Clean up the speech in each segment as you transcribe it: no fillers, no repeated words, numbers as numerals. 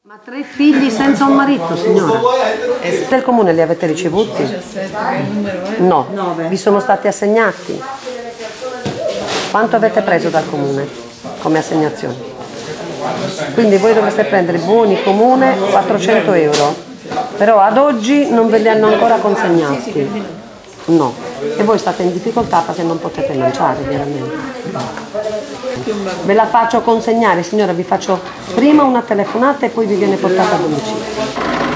Ma 3 figli senza un marito, signora? Del comune li avete ricevuti? No, vi sono stati assegnati? Quanto avete preso dal comune come assegnazione? Quindi voi dovreste prendere buoni comune 400 euro, però ad oggi non ve li hanno ancora consegnati. No, e voi state in difficoltà perché non potete mangiare, veramente. Ve la faccio consegnare, signora, vi faccio prima una telefonata e poi vi viene portata a domicilio.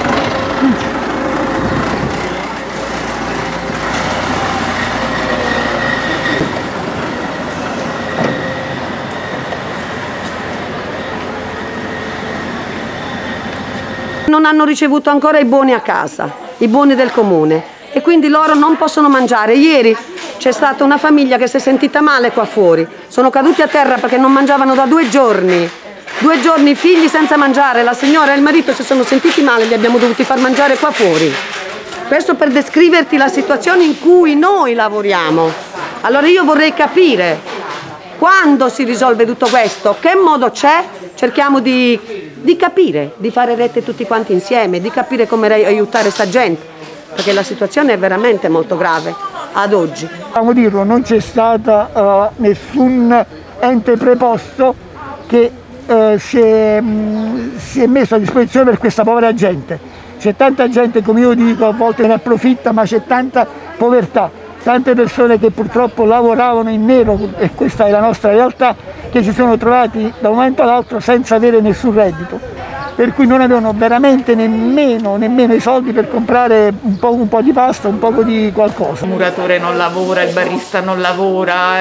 Non hanno ricevuto ancora i buoni a casa, i buoni del comune, e quindi loro non possono mangiare. Ieri c'è stata una famiglia che si è sentita male qua fuori, sono caduti a terra perché non mangiavano da 2 giorni. 2 giorni, figli senza mangiare, la signora e il marito si sono sentiti male, li abbiamo dovuti far mangiare qua fuori. Questo per descriverti la situazione in cui noi lavoriamo. Allora io vorrei capire quando si risolve tutto questo, che modo c'è, cerchiamo di capire, di fare rete tutti quanti insieme, di capire come aiutare sta gente, perché la situazione è veramente molto grave ad oggi. Dobbiamo dirlo, non c'è stato nessun ente preposto che si è messo a disposizione per questa povera gente. C'è tanta gente, come io dico, a volte ne approfitta, ma c'è tanta povertà, tante persone che purtroppo lavoravano in nero, e questa è la nostra realtà, che si sono trovati da un momento all'altro senza avere nessun reddito, per cui non avevano veramente nemmeno i soldi per comprare un po' di pasta, un po' di qualcosa. Il muratore non lavora, il barista non lavora,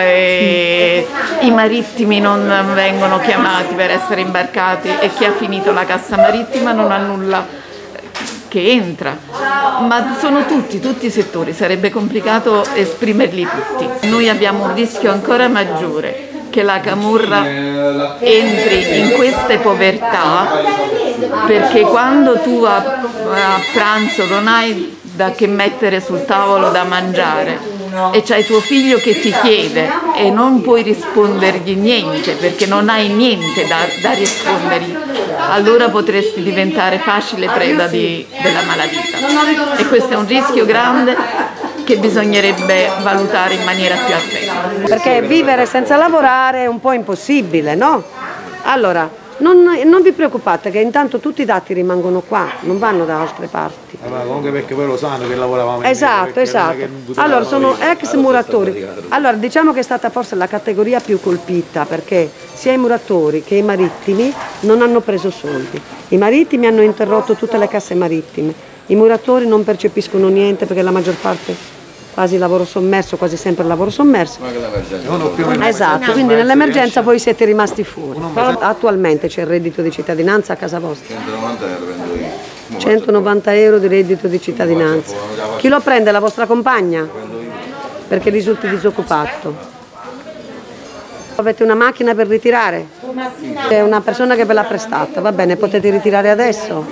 e i marittimi non vengono chiamati per essere imbarcati, e chi ha finito la cassa marittima non ha nulla che entra. Ma sono tutti i settori, sarebbe complicato esprimerli tutti. Noi abbiamo un rischio ancora maggiore, che la camorra entri in queste povertà, perché quando tu a pranzo non hai da che mettere sul tavolo da mangiare e c'hai tuo figlio che ti chiede e non puoi rispondergli niente perché non hai niente da rispondergli, allora potresti diventare facile preda della malavita, e questo è un rischio grande che bisognerebbe valutare in maniera più attenta. Perché vivere senza lavorare è un po' impossibile, no? Allora, non vi preoccupate che intanto tutti i dati rimangono qua, non vanno da altre parti. Comunque perché poi lo sanno che lavoravamo in Esatto. Allora, sono ex muratori. Allora, diciamo che è stata forse la categoria più colpita, perché sia i muratori che i marittimi non hanno preso soldi. I marittimi hanno interrotto tutte le casse marittime. I muratori non percepiscono niente perché la maggior parte quasi lavoro sommerso, quasi sempre lavoro sommerso. Esatto, quindi nell'emergenza voi siete rimasti fuori. Attualmente c'è il reddito di cittadinanza a casa vostra. 190 euro prendo io. 190 euro di reddito di cittadinanza. Chi lo prende? La vostra compagna? Perché risulti disoccupato. Avete una macchina per ritirare? È una persona che ve l'ha prestata, va bene, potete ritirare adesso?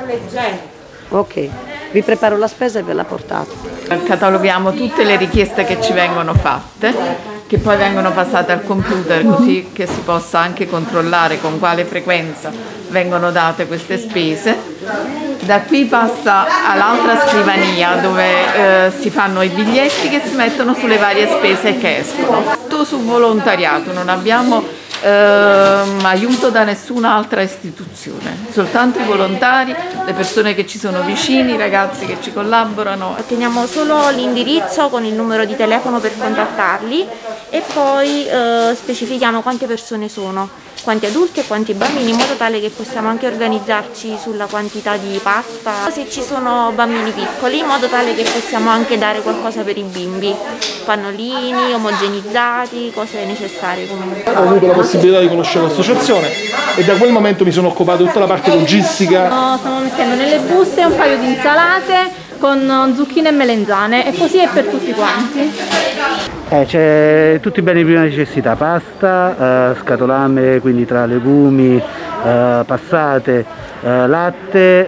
Ok, vi preparo la spesa e ve la portate. Cataloghiamo tutte le richieste che ci vengono fatte, che poi vengono passate al computer, così che si possa anche controllare con quale frequenza vengono date queste spese. Da qui passa all'altra scrivania dove si fanno i biglietti che si mettono sulle varie spese che escono. Tutto su volontariato, non abbiamo aiuto da nessun'altra istituzione, soltanto i volontari, le persone che ci sono vicini, i ragazzi che ci collaborano. Otteniamo solo l'indirizzo con il numero di telefono per contattarli e poi specifichiamo quante persone sono, quanti adulti e quanti bambini, in modo tale che possiamo anche organizzarci sulla quantità di pasta, se ci sono bambini piccoli, in modo tale che possiamo anche dare qualcosa per i bimbi, pannolini omogenizzati, cose necessarie comunque. Ho avuto la possibilità di conoscere l'associazione e da quel momento mi sono occupato di tutta la parte logistica. Stiamo mettendo nelle buste un paio di insalate con zucchine e melenzane, e così è per tutti quanti. C'è tutti i beni di prima necessità, pasta, scatolame, quindi tra legumi, passate, latte,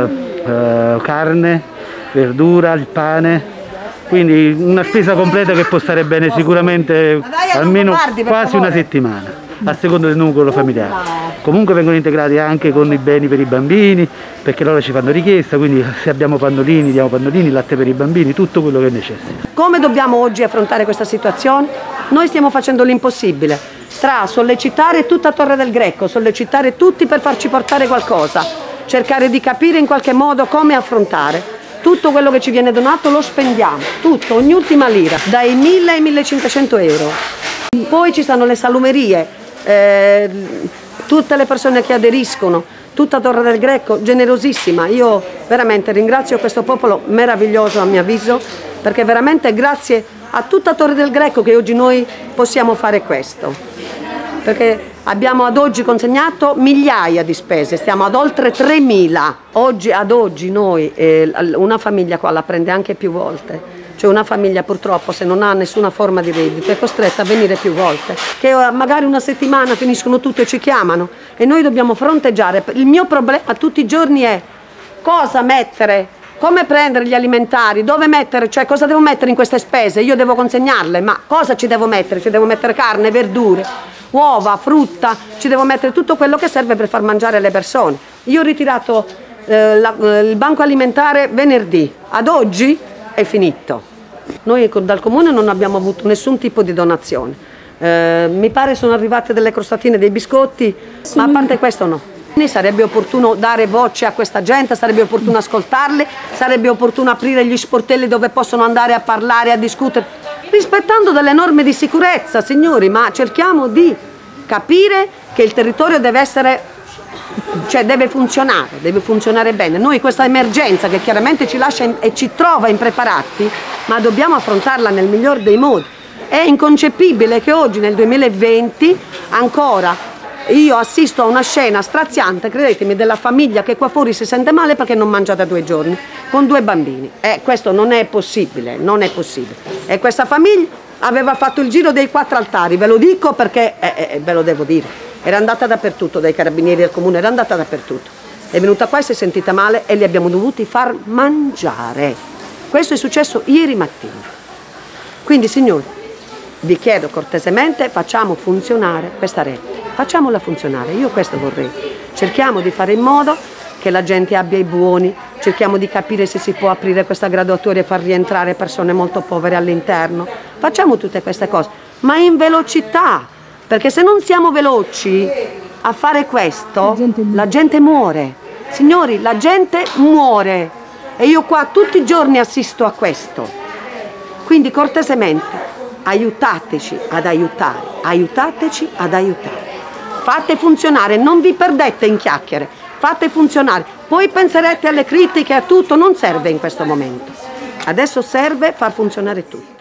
carne, verdura, il pane. Quindi una spesa completa che può stare bene sicuramente almeno quasi una settimana. a seconda del nucleo familiare. Comunque vengono integrati anche con i beni per i bambini, perché loro ci fanno richiesta, quindi se abbiamo pannolini diamo pannolini, latte per i bambini, tutto quello che necessita. Come dobbiamo oggi affrontare questa situazione? Noi stiamo facendo l'impossibile, tra sollecitare tutta Torre del Greco, sollecitare tutti per farci portare qualcosa, cercare di capire in qualche modo come affrontare. Tutto quello che ci viene donato lo spendiamo, tutto, ogni ultima lira, dai 1.000 ai 1.500 euro. Poi ci stanno le salumerie, tutte le persone che aderiscono, tutta Torre del Greco, generosissima. Io veramente ringrazio questo popolo meraviglioso a mio avviso, perché veramente grazie a tutta Torre del Greco che oggi noi possiamo fare questo. Perché abbiamo ad oggi consegnato migliaia di spese, stiamo ad oltre 3.000. Ad oggi noi, una famiglia qua la prende anche più volte. Cioè una famiglia purtroppo, se non ha nessuna forma di reddito, è costretta a venire più volte, che magari una settimana finiscono tutto e ci chiamano e noi dobbiamo fronteggiare. Il mio problema tutti i giorni è cosa mettere, come prendere gli alimentari, dove mettere, cioè cosa devo mettere in queste spese, io devo consegnarle, ma cosa ci devo mettere? Ci devo mettere carne, verdure, uova, frutta, ci devo mettere tutto quello che serve per far mangiare alle persone. Io ho ritirato il banco alimentare venerdì, ad oggi è finito. Noi dal comune non abbiamo avuto nessun tipo di donazione. Mi pare sono arrivate delle crostatine, dei biscotti, ma a parte questo no. Sarebbe opportuno dare voce a questa gente, sarebbe opportuno ascoltarli, sarebbe opportuno aprire gli sportelli dove possono andare a parlare, a discutere, rispettando delle norme di sicurezza, signori, ma cerchiamo di capire che il territorio deve essere, cioè deve funzionare bene. Noi questa emergenza che chiaramente ci lascia e ci trova impreparati, ma dobbiamo affrontarla nel miglior dei modi. È inconcepibile che oggi nel 2020 ancora io assisto a una scena straziante, credetemi, della famiglia che qua fuori si sente male perché non mangia da 2 giorni, con 2 bambini. Questo non è possibile, non è possibile. E questa famiglia aveva fatto il giro dei 4 altari, ve lo dico perché ve lo devo dire. Era andata dappertutto, dai carabinieri del comune, era andata dappertutto. È venuta qua e si è sentita male e li abbiamo dovuti far mangiare. Questo è successo ieri mattina. Quindi signori, vi chiedo cortesemente, facciamo funzionare questa rete. Facciamola funzionare, io questo vorrei. Cerchiamo di fare in modo che la gente abbia i buoni, cerchiamo di capire se si può aprire questa graduatoria e far rientrare persone molto povere all'interno. Facciamo tutte queste cose, ma in velocità, perché se non siamo veloci a fare questo, la gente muore. Signori, la gente muore e io qua tutti i giorni assisto a questo. Quindi cortesemente, aiutateci ad aiutare, aiutateci ad aiutare. Fate funzionare, non vi perdete in chiacchiere, fate funzionare. Poi penserete alle critiche, a tutto, non serve in questo momento. Adesso serve far funzionare tutto.